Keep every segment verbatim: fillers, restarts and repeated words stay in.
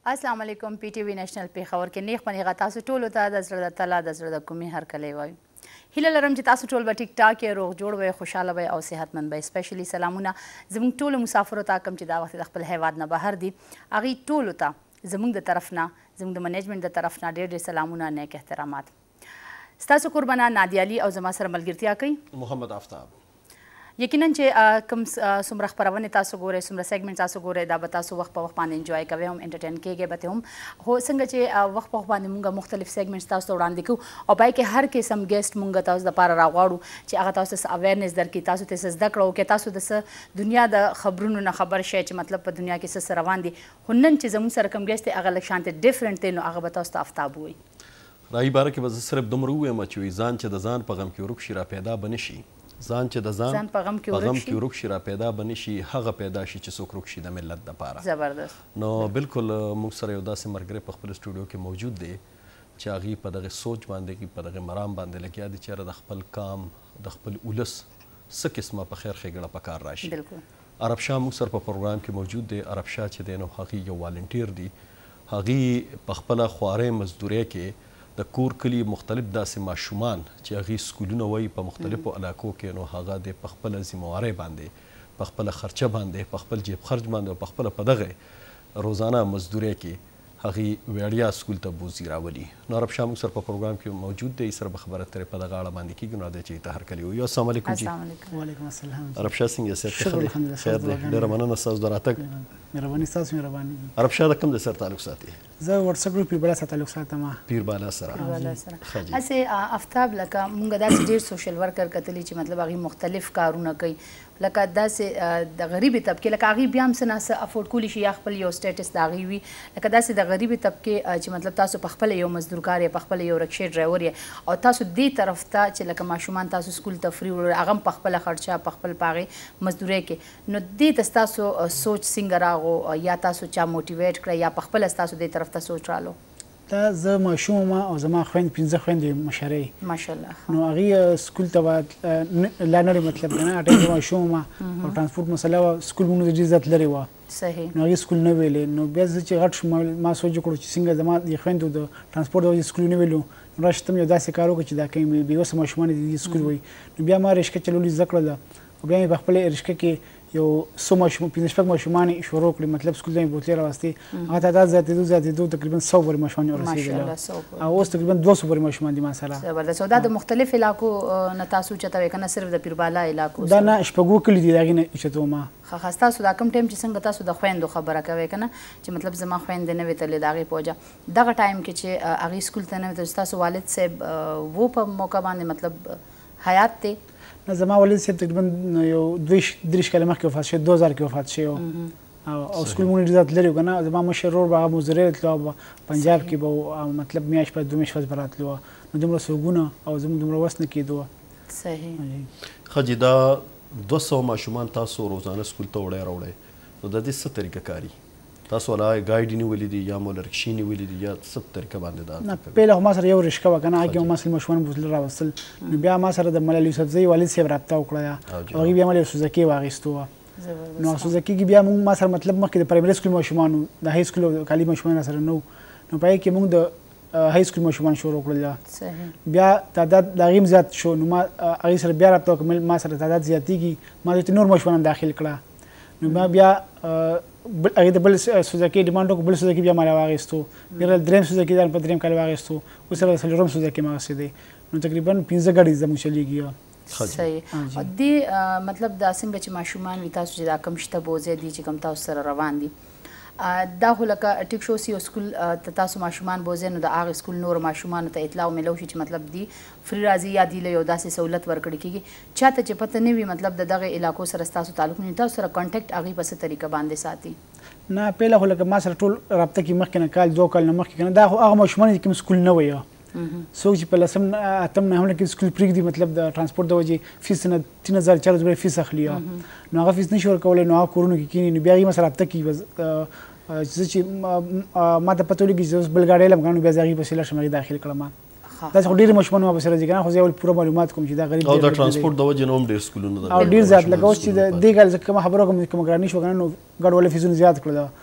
السلام علیکم پی ټي وي نېشنل پېښور کې نیغ په نیغه تاسو ټولو ته د زړه د تله د زړه د کومې هرکلی وایو. هیله لرم چې تاسو ټول به ټیک ټاک یې، روغ جوړ به یې، خوشحاله به یې او صحتمند به یې. سپیشلي سلامونه زموږ ټولو مسافرو ته کوم چې دا وخت د خپل هیواد نه بهر دي، هغوی ټولو ته زموږ د طرف نه، زموږ د منیجمنټ د طرف نه ډېر ډېر سلامونه، نیک احترامات. ستاسو قربانه نادیا علي او زما سره ملګرتیا کوي محمد آفتاب. یقینا چې کوم څومره خپرونې تاسو ګورئ، څومره سیګمنټ تاسو ګورئ، دا به تاسو وخت په وخت باندې انجوای کوئ، هم انټرټین کېږئ به هم. خو څنګه چې وخت په وخت باندې مونږ مختلف سیګمنټس تاسو ته وړاندې کوو او پای کې هر قسم ګیسټ مونږ تاسو دپاره راغواړو چې هغه تاسو ته څه اویرنس درکړي، تاسو ته څه زده کړه وکړي، تاسو د څه دنیا د خبرونو نه خبر شئ چې مطلب په دنیا کې څه څه روان دي. خو نن چې زموږ سره کوم ګیسټ دی هغه لږ شانتې ډفرنټ دی، نو هغه به تاسو ته آفتاب ووایي. راهي باره کې به زه صرف دومره ووایم چې ځان چې د ځان په غم کې ورک شي را پیدا به نه شي، ځان چې د ځان په غم کې ورک شي را پیدا به نه شي، هغه پیدا شي چې څوک ورک شي د ملت دپاره. زبردست. نو بالکل موږ سره یو داسې ملګری په خپل سټوډیو کې موجود دی چې هغوی په دغه سوچ باندې، په دغه مرام باندې لګیا دي چې د خپل قام، د خپل ولس څه قسمه په خیر ښېګړه په کار راشي. عرب شاه موږ سره په پروګرام کې موجود دی. عرب شاه چې دی نو هغوی یو والنټیر دي، هغوی په خپله خوارۍ مزدورۍ کې د کور کلي مختلف داسې ماشومان چې هغوی سکولونه وایي په مختلفو علاقو کې، نو هغه د په خپله ذمهوارۍ باندې، په خپله خرچه باندې، په خپل جیب خرج باندې او په خپله په دغه روزانه مزدورۍ کې هغوی ویړیا سکول ته بوځي راولي. نو عرب شاه موږ سره په پروګرام کې موجود دی، سره به خبره ترې په دغه اړه باندې کېږي. نو راځئ چې ته هرکلی ووایو. السلام علیکم جي. وعلیکم السلام. عرب شاه څنګه یې؟ صحت خیر دی؟ ډېره مننه ستاسو د راتګ. مهرباني ستاسو مهرباني. عرب شاه د کوم ځای سره تعلق ساتي؟ زه وټساپ ګروپ پیر بالا سره تعلق ساتم. پیر بالا سره. پیر بالا سره. هسې آفتاب لکه موږ داسې ډېر سوشل ورکر کتلي چې مطلب هغوی مختلف کارونه کوي، لکه داسې د غریبې طبقې، لکه هغوی بیا هم څه نه څه افورډ کولی شي یا خپل یو سټیټس د هغوی وي، لکه داسې د غریبې طبقې چې مطلب تاسو په خپله یو مزدورکار یې، په خپله یو رکشې ډرایور یې، او تاسو دې طرف ته چې لکه ماشومان تاسو سکول ته فري وړل، هغه هم په خپله خرچه، په خپل په هغې مزدورۍ کې، نو دې ته ستاسو سوچ څنګه راغو، یا تاسو چا موټیویټ کړی، یا په خپله ستاسو دې طرف ته سوچ رالو؟ دا زه ماشوم وم او زما خویند پنځه خویندې مشرۍ، ماشاءالله. نو هغوی سکول ته به لا نرې مطلب که نه هغه ټایم زه ماشوم وم او ټرانسپورټ مسله وه، سکول مونږ ډېر زیات لرې وه. صحیح. نو هغوی سکول نه ویلې. نو بیا زه چې غټ شوم ما سوچ وکړو چې څنګه زما د خویندو د ټرانسپورټ د وجې سکول نه ویلو، نو راشي ته م یو داسې کار وکړه چې دا کوم بېوسه ماشومان دي سکول وایي. نو بیا ما رشکه چلول زده کړله او بیا مې په خپله رشکه کې یو څو ماشوم پنځه شپږ ماشومان شروع کړي، مطلب سکول ته مې بوتلې راوستې، هغه تعداد زیاتېدو زیاتېدو تقریبا سو پورې ماشومان ورسېدل او اوس تقریبا دوه سو پورې ماشومان دي ما سره. زبردست. او دا د مختلف علاقو نه تاسو اوچتوئ که نه صرف د پیربالا علاقو؟ دا نه شپږ کلي دي د هغې نه اوچتوم. ښه ښه. ستاسو دا کوم ټایم چې څنګه تاسو د خویندو خبره کوئ که نه چې مطلب زما خویندې نه وې تللې د هغې په وجه، دغه ټایم کې چې هغې سکول ته نه وې تللې، ستاسو والد صاحب و په موقع باندې مطلب حیات دی؟ نه، زما والد صاحب تقریبا یو دوه دېرش کاله مخکې وفات شوی، دوه زره کې وفات شوی او سکول مونږ ډېر زیات لرې و که نه. زما مشر ورور به هغه مزدورۍ ته تلو، پنجاب کې به مطلب میاشت په دوه میاشت به راتلو، نو دومره سوګونه او زموږ دومره وس نه کېدو. صحیح. ښه جي، دا دوه سوه ماشومان تاسو روزانه سکول ته وړی راوړی، نو د دې څه طریقه کاري؟ تاسو ولا ګایډ نیولي دي یا مو رکشې نیولي دي یا څه په طریقه باندې دا؟ نه، پهله خو ما سره یو رشکه وه که نه، هغې ما سره ماشومان بوتلې راوستل، نو بیا ما سره د ملال یوسفزۍ والد صاحب رابطه وکړه، هغوی بیا ما یو سوزکي واخیستو وه. نو هغه سوزکي کې بیا موږ ما سره مطلب مخکې د پرایمري سکول ماشومان، د های سکول او کالي ماشومان سره نه وو، نو په هغې کې موږ د های سکول ماشومان شروع کړل. بیا تعداد د هغې هم زیات شو، نو ما هغې سره بیا رابطه وکړه، ما سره تعداد زیاتېږي، ما دې ته نور ماشومان داخل کړه، نو ما بیا هغې د بل سوزکي ډیمانډ وکړو، بل سوزکي بیا ما راواخیستو، بیا درېیم سوزکي دا په درېیم کال واخیستو، اوس هغه څلورم سوزکي مغسې دی، نو تقریبا پنځه ګاډۍ زموږ چلېږي. صحیح. دې مطلب دا څنګه چې ماشومان وي تاسو چې دا کم شته بوځی دي چې کوم تاسو سره روان دي، دا خو لکه ټیک شو سی یو سکول ته تاسو ماشومان بوځئ، نو د هغې سکول نور ماشومانو ته اطلاع میلو شي چې مطلب دی فري راځي یا دی له یو داسې سهولت ورکړی کېږي. چاته چې پته نه وي مطلب د دغې علاقو سره ستاسو تعلق نه وي، تاسو سره کانټیکټ هغوی په څه طریقه باندې ساتي؟ نه، پهله خو لکه ما سره ټول رابطه کې مخکې نه کال دوه کال نه مخکې که نه، دا خو هغه ماشومان دي کوم سکول نه وی، څوک چې په لسم اتم نهم کې سکول پرېږدي، مطلب د ټرانسپورټ د وجې فیس نه تین هزار چار هزار فیس اخلي، نو هغه فیس نشي ورکولی، نو هغه کورونو کې کښېني، نو بیا هغوی ما سره رابطه کوي، زه چې ما ته پته ولګي چې اوس بل ګاډی لم که نو بیا زه هغې پسې لاړ شم، هغې داخل کړم. داسې خو ډېرې ماشومان ما پسې راځي که نه، خو زه یو پوره معلومات کوم چې دا غریب او د ټرانسپورټ د وجې نه هم ډېر سکولونه ده او ډېر زیات، لکه اوس چې د دې کال زه کومه خبره کوم چې کومه ګراني شوه که نه، نو ګډوله فیسونه زیات کړل،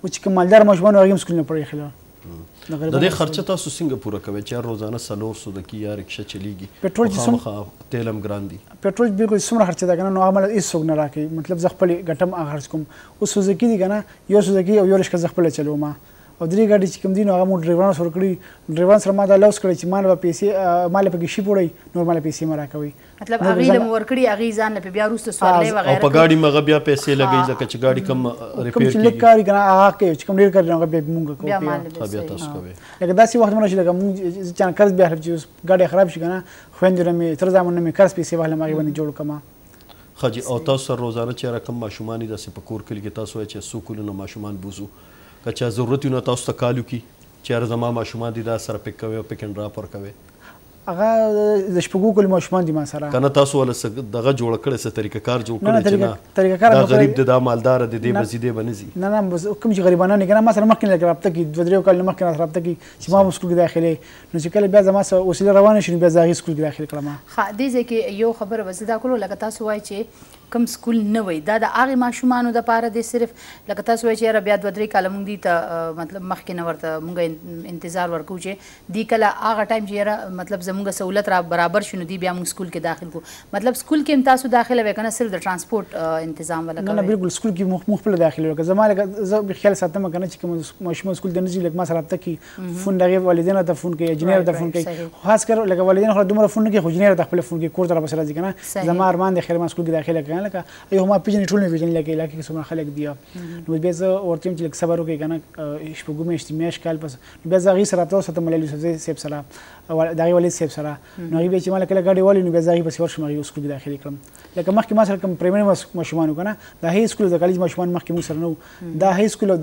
او چې کوم مالدار ماشومان هغه هم سکول نه پرې خلا د دې خرچه تاسو څنګه پوره کوئ چې روزانه څلور سوه د کی یا رکشه چلیږي پټرول چې خامخا تیل هم ګران دي پټرول بالکل څومره خرچه ده کنه نو عمل هیڅ نه راکړي مطلب زه خپل ګټم هغه خرڅ کوم او سوزکی دي کنه یو سوزکی او یو رشکه زه خپل چلوم او درې ګاډي چې کوم دي نو هغه مو ډرایورانو سره کړي ډرایوران سره ما دا لوس کړی چې مان به پیسې مال په کې شي پوړی نورمال پیسې ما راکوي مطلب هغه له ورکړي هغه ځان په بیا روسته سوالې وغیرہ او په ګاډي مغه بیا پیسې لګي ځکه چې ګاډي کم ریپیر کوم چې لکاري کنه هغه کې چې کوم ډیر کړي هغه به مونږ کوو بیا تاسو کوي لکه داسې وخت مرشي لکه مونږ چې قرض بیا چې ګاډي خراب شي کنه خويندره مې تر ځامن مې قرض پیسې واله ما باندې جوړ کما خاجي او تاسو روزانه چې رقم ماشومان داسې په کور کې تاسو چې سکولونه ماشومان بوزو که چا ضرورت نه تاسو ته کالو کی چې زما ماشومان دي دا سره پک کوي او پک اند ډراپ ور کوي هغه د شپږو کل ماشومان دي ما سره کنه تاسو ول دغه جوړ کړی څه طریقه کار جوړ کړی چې نه طریقه کار دا غریب د دا مالدار د دې مزیدې بنزي نه نه بس کوم چې غریبانه نه کنه ما سره مخکې لګ رابطه کې دوه درې کال مخکې رابطه کې چې ما سکول کې داخلي نو چې کله بیا زما سره وسیله روانه شي بیا زاغي سکول کې داخل کړم ها دې ځکه یو خبره وزدا کولو لکه تاسو وای چې کم سکول نه وای دا د هغه ماشومانو د پاره د صرف لکه تاسو وای چې بیا دوه درې کال مونږ دي ته مطلب مخکې نه ورته مونږ انتظار ورکو چې دی کله هغه ټایم چې مطلب زموږ سہولت را برابر شونه دی بیا موږ سکول کې داخل کو مطلب سکول کې تاسو داخله وکنه صرف د ترانسپورت تنظیم ولا نه نه بالکل سکول کې مخبل داخله وکړه زما لکه زه به خیال ساتم کنه چې کوم ماشوم سکول د نزي لکه ما سره رابطه کې فون دغه والدین ته فون کوي انجنیر ته فون کوي خاص کر لکه والدین خو دومره فون کوي خو انجنیر ته خپل فون کوي کور ته بس راځي کنه زما ارمان د خیر ما سکول کې داخله کړه لکه یو ما پیژنې ټول نه پیژنې لکه لکه څومره خلک دی نو بیا زه ورته چې لکه صبر وکړي کنه شپږو میاشتې میاش کال پس بیا زه غي سره تاسو ته ملالي سیب سره او دغه ولې سیب سره نو غي به چې مال کله ګاډي والی نو بیا زه غي بس ورشم غي سکول کې داخلي کړم لکه مخکې ما سره کوم پرایمري ماشومان کنه دا هي سکول د کالج ماشومان مخکې مو سره نو دا هي سکول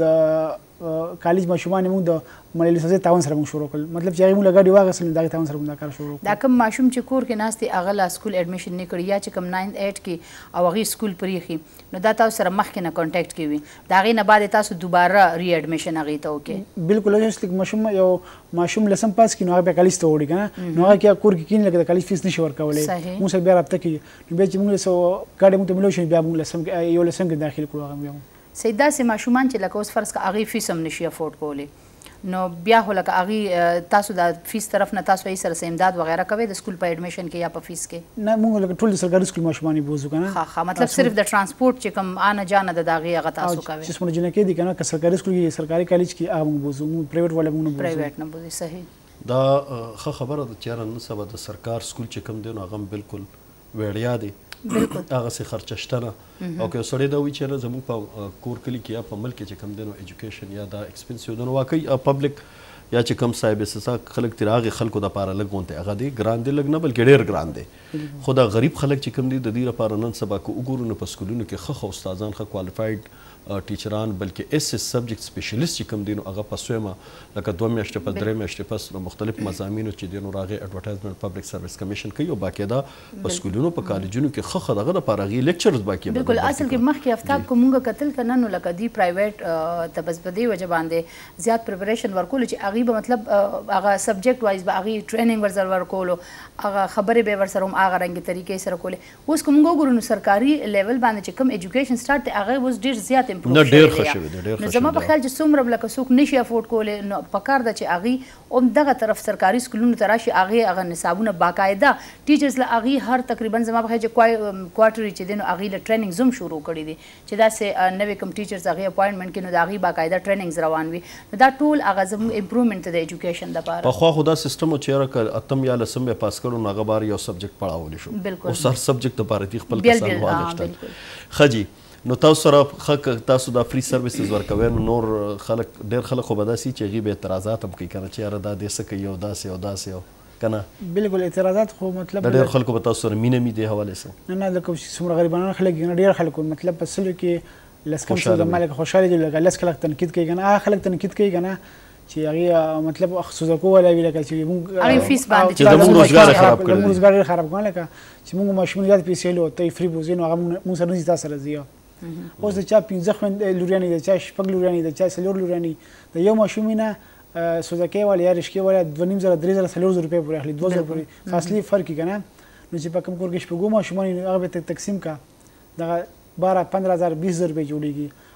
د کالج ماشومان موږ د ملالي سزا تاون سره موږ شروع کړل مطلب چې هغه موږ لګاډي واغسل دا تاون سره موږ کار شروع دا کوم ماشوم چې کور کې ناستي هغه لا سکول اډمیشن نه کړی یا چې کوم ناین ایټ کې او هغه سکول پریخي نو دا تاسو سره مخکې نه کانټیکټ کوي دا غي نه بعد تاسو دوباره ری اډمیشن هغه ته وکي بالکل اوس لیک ماشوم یو ماشوم لسم پاس کې نو هغه کالج ته وړي کنه نو هغه کې کور کې کین لګ د کالج فیس نشي ورکولې موږ سره بیا رابطه کې نو بیا چې موږ سو ګاډي موږ ته ملو شي بیا موږ لسم یو لسم کې داخل کړو هغه سیدا سي ماشومان چې لکه اوس فرض کا اغي فیس هم نشي افورد کولی نو بیا هو لکه اغي تاسو د فیس طرف نه تاسو یې سره امداد وغیرہ کوي د سکول په اډمیشن کې یا په فیس کې نه موږ لکه ټول سرکاري سکول ماشومان بوزو کنه ها ها مطلب صرف د ترانسپورت چې کوم آنه جانه د داغي هغه تاسو کوي چې څومره جنہ کې دي کنه که سرکاري سکول کې سرکاري کالج کې هغه موږ بوزو موږ پرایویټ ولا موږ بوزو پرایویټ نه بوزي صحیح دا ښه خبره ده چې نن سبا د سرکار سکول چې کوم دی نو هغه بالکل وړیا دی بالکل هغه څه خرچه شته نه او که سړی دا وی چې زموږ په کور کلی کې یا په ملک کې چې کم دی نو ایجوکیشن یا دا ایکسپنسیو دی نو واقعي پبلک یا چې کم صاحب اساسا خلک تر هغه خلکو د پاره لګونته هغه دی ګران دی لګ نه بلکې ډیر ګران دی خو دا غریب خلک چې کم دي د دې لپاره نن سبا کو وګورو نو په سکولونو کې خخ استادان خ کوالیفاید ټیچران بلکې اس اس سبجیکټ سپیشلیست چې کوم دي نو هغه په سویمه لکه دوه میاشتې په درې میاشتې پس مختلف مضامینو چې دي نو راغی اډورټایزمنت پبلک سرویس کمیشن کوي او باقاعده په سکولونو په کالجونو کې خخ دغه لپاره غي لیکچرز باقي بالکل اصل کې مخکې افتاب کومګه قتل کنه نو لکه دی پرایویټ تبسبدي وجه باندې زیات پریپریشن ورکول چې اغي به مطلب هغه سبجیکټ وایز به اغي ټریننګ ورزر ورکول هغه خبرې به ورسره هم هغه رنګ طریقې سره کولې اوس کومګه ګورو نو سرکاري لیول باندې چې کوم ایجوکیشن سٹارټ هغه اوس ډیر زیات نه ډیر خوشوي دي ډیر خوشوي زما په خیال چې څومره لکه څوک نشي افورد کولای نو پکار د چې اغي اوم دغه طرف سرکاري سکولونو ته راشي اغي هغه نصابونه باقاعده ټیچرز له اغي هر تقریبا زما په خیال چې کوارټري چې دینو اغي له ټریننګ زوم شروع کړی دي چې دا سه نوې کم ټیچرز اغي اپاینټمنټ کینو د اغي باقاعده ټریننګز روان وي نو دا ټول اغه زم امپروومنت د ایجوکیشن د لپاره په خو خدا سیستم چې راکړ اتم یا لسم به پاس کړو نو غبار یو سبجیکټ پڑھاول شو او سر سبجیکټ لپاره دی خپل کسان واغشتل خجی نو تاسو سره خک تاسو د فری سرویسز ورکوي نور خلک ډیر خلک خو بداسي چې غي به اعتراضات هم کوي کنه چې را د دې سکه یو داسې او داسې کنه بالکل اعتراضات خو مطلب ډیر خلکو به تاسو سره مینه می دی حواله سره نه نه لکه څومره غریبانو خلک ډیر خلکو مطلب په سلو کې لس کم څه د مالک خوشاله دي لکه لس خلک تنقید کوي کنه هغه خلک تنقید کوي کنه چې هغه مطلب خصوصا کوله ویل کله چې موږ هغه فیس باندې چې موږ روزګار خراب کړل موږ روزګار خراب کړل لکه چې موږ ماشومان یاد پیسې له ته فری بوزین هغه موږ سره نږدې سره زیو اوس د چا پنځه خوند لورياني د چا شپږ لورياني د چا سلور لورياني د یو ماشومینه سوزکې والا یا رشکې والا دوه نیم زره درې زره سلور زره روپۍ پورې اخلي دوه زره پورې اصلي فرق کنه نو چې په کوم کور کې شپږو ماشومان هغه به تقسیم کا دغه بارہ پندرہ ہزار بیس ہزار روپے جوڑے گی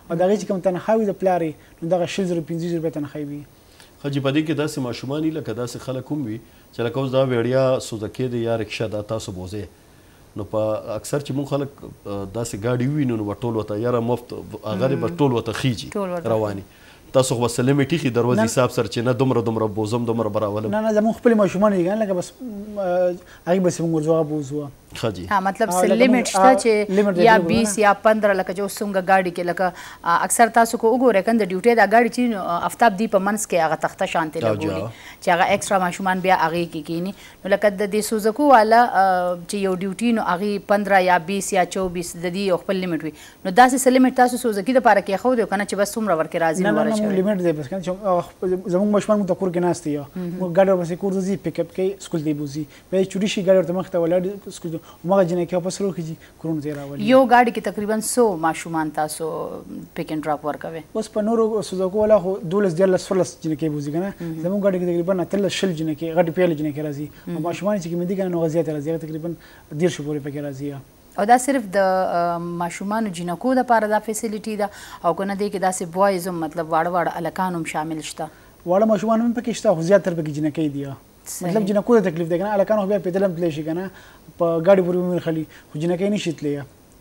او د هغې چې کوم تنخوا وي د پلار یې نو دغه شل زره پنځه زره روپۍ تنخوا وي. حاجي په دې کې داسې ماشومان وي لکه داسې خلک هم وي چې لکه اوس دا وړیا سوزکې دی یا رکشه دا تاسو بوځئ نو په اکثر چې مونږ خلک داسې ګاډي ووینو نو به ټول ورته یاره مفت هغه دی به ټول ورته خیجي رواني تاسو خو به سلمې ټیښي دروازې حساب سره چې نه دومره دومره بوزم دومره به راولم. نه نه زموږ خپلې ماشومان دي که نه لکه بس هغې بسې مونږ ورځو هغه بوزو. ښه جي مطلب څه لیمټ شته چې یا بیس یا پندره لکه چې اوس څومره ګاډي کې لکه اکثر تاسو کو وګورئ که د ډیوټۍ دا ګاډي چې نو افتاب دی په منځ کې هغه تخته شانتې لګولي چې هغه ایکسټرا ماشومان بیا هغې کې کینی نو لکه د دې سوزکو والا چې یو ډیوټي نو هغې پندره یا بیس یا چوبیس د دې یو خپل لیمټ وي نو داسې څه لیمټ تاسو سوزکي دپاره کېښودی او که نه چې بس څومره ورکې راځي نه نه نه لیمټ دی بس که چې زموږ ماشومان موږ ته کور کې ناست دي موږ ګاډي ورپسې کور ته ځي پیک اپ کوي سکول ته یې بوځي بیا یې چوټي شي ګاډي ورته مخې ته ولاړ سکول ته هماغه جینۍ واپس راوخیږي کورونو ته یې راولي. یو ګاډي کې تقریبا څو ماشومان تاسو پیک اینډ ډراپ ورکوئ؟ اوس په نورو سوزکو والا خو دولس دیارلس څوارلس جینکۍ بوځي که نه زموږ ګاډي کې تقریبا اتلس شل جینکۍ غټې پیلې جینکۍ راځي او ماشومان چې کوم دي که نه نو هغه زیاتې راځي هغه تقریبا دېرشو پورې پکې راځي. او دا صرف د ماشومانو جینکو دپاره دا فیسیلیټي ده او که نه دی کې داسې بوایز هم مطلب واړه واړه هلکان هم شامل شته؟ واړه ماشومان هم پکې شته خو زیاتره پکې جینکۍ دي مطلب جینکو ته تکلیف دی که نه هلکان خو بیا پیدل هم تللی شي که نه په ګاډي پورې به خلي خو جینکۍ نشي تللی.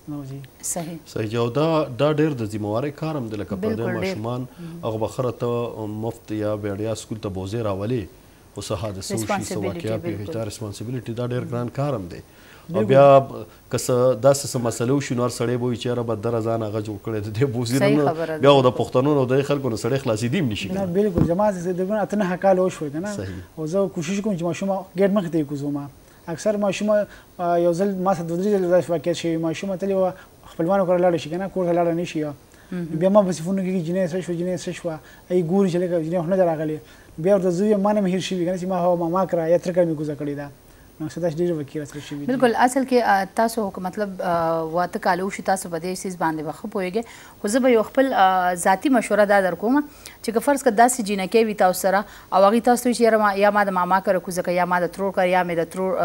صحیح صحیح او دا دا ډېر د ذمهوارۍ کار هم دی لکه پردی ماشومان هغه به خره ته مفت یا وړیا سکول ته بوځې راولې خو څه حادثه وشي څه واقعه پېښ دا ریسپانسبیلیټي دا ډېر ګران کار هم دی. او بیا که څه داسې څه مسله وشي نو هر سړی به وایي چې یاره به دره ځان هغه جوړ کړی د دې بوځي بیا خو د پښتنو او د خلکو نه سړی خلاصېدی هم نه شي. نه بالکل زما تقریبا اته نهه کاله وشوی که نه او زه کوشش کوم چې ماشوم ګیټ مخې ته یې کوزوم. اکثر ماشوم یو ځل ما سره دوه درې ځله داسې واقعیت شوي ماشومه تلې وه خپلوانو کره لاړه شي که نه کور ته لاړه نه شي بیا ما پسې فونونه کېږي جینۍ څه شوه جینۍ څه شوه ای ګوري چې لکه جینۍ خو نه ده راغلې بیا ورته زه ما نه مې هېر شوي که نه چې ما هغه ماما کره یا تره کره مې کوزه کړې ده نو څه داسې ډېرې واقعې راسره شوي دي. بلکل اصل کې تاسو مطلب واته کاله وشي تاسو په دې څیز باندې به ښه پوهېږئ خو زه به یو خپل ذاتي مشوره دا در کوم چې که فرض کړه داسې جینکۍ وي تاسو سره او هغې تاسو ته وایي چې یاره یا ما د ماما کره کوزه کړه یا ما د ترور کره یا مې د ترور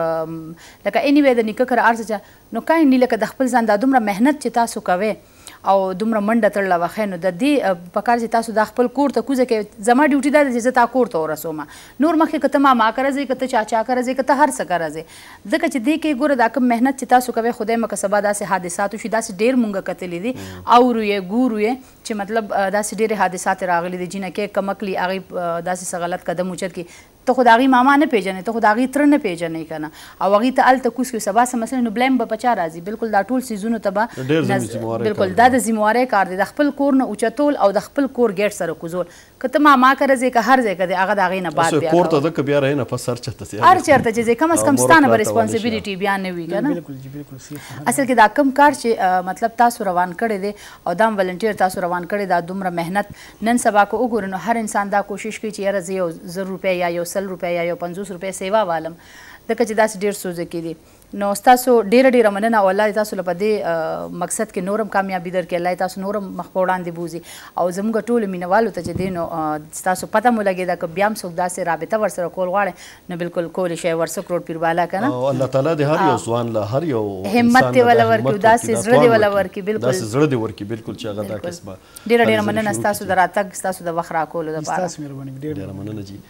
لکه اني وی د نیکه کره هر څه نو کاینډلي لکه د خپل ځان دا دومره محنت چې تاسو کوئ او دومره منډه تړله وخی نو د دې پکار چې تاسو دا خپل کور ته کوزه کوئ زما ډیوټي دا ده چې زه تا کور ته ورسوم نور مخکې که ته ماما کره ځئ که ته چاچا کره ځئ که ته هر څه کره ځئ ځکه چې دې کې ګوره دا کوم محنت چې تاسو کوئ خدای مکه سبا داسې حادثات وشي داسې ډېر مونږ کتلي دي اورو یې ګورو یې چې مطلب داسې ډېرې حادثات راغلي دي جینکۍ کمکلي هغې داسې څه غلط قدم اوچت کړي ته خو د هغې ماما نه پېژنې ته خو د هغې تره نه پېژنې که نه او هغې ته هلته کوز کړي سبا څه مسله نو بلیم به په چا راځي بلکل دا ټول څیزونو ته به بلکل دا د ذمهوارۍ کار دی د خپل کور نه اوچتول او د خپل کور ګیټ سره کوزول که ته ماما کره ځې که هر ځای که دی هغه د هغې نه بعد بیا کور ته ځه که بیا رهې نفس هر چېرته ځې هر چېرته چې ځې کم از کم ستا نه به ریسپانسبیلیټي بیا نه وي که نه اصل کې دا کم کار چې مطلب تاسو روان کړی دی او دا هم ولنټیر تاسو روان کړی دا دومره محنت نن سبا که وګورو نو هر انسان دا کوشش کوي چې یاره زه یو زر روپۍ یا یو سل روپۍ یا یو پنځوس روپۍ سیوا والم ځکه چې داسې ډېر سوزکي دي نو ستاسو ډېره ډېره مننه او الله دې تاسو له په دې مقصد کې نورم کامیابي درکړي الله دې تاسو نورم مخ په وړاندې بوځي او زموږ ټولو مینهوالو ته چې دی نو ستاسو پته مو لګېده که بیا هم څوک داسې رابطه ورسره کول غواړئ نو بالکل کولی شئ ورسک روډ پیربالا که نه او الله تعالی دې هر یو ځوان له هر یو همت دې وله ورکړي داسې زړه دې وله ورکړي بلکل داسې زړه دې ورکړي بلکل چې هغه دا کسبه ډېره ډېره مننه ستاسو د راتګ ستاسو د وخت راکولو دپاره ستاسو مهرباني ډېره مننه جي